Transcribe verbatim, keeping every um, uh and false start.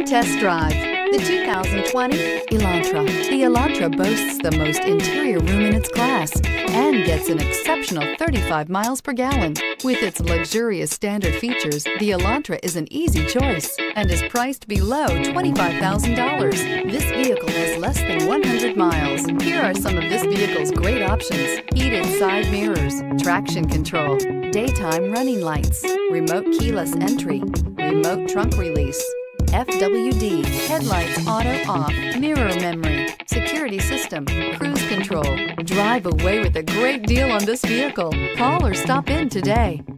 test drive the two thousand twenty Elantra. The Elantra boasts the most interior room in its class and gets an exceptional thirty-five miles per gallon. With its luxurious standard features, the Elantra is an easy choice and is priced below twenty-five thousand dollars. This vehicle has less than one hundred miles. Here are some of this vehicle's great options: heated side mirrors, traction control, daytime running lights, remote keyless entry, remote trunk release, F W D, headlights auto off, mirror memory, security system, cruise control. Drive away with a great deal on this vehicle. Call or stop in today.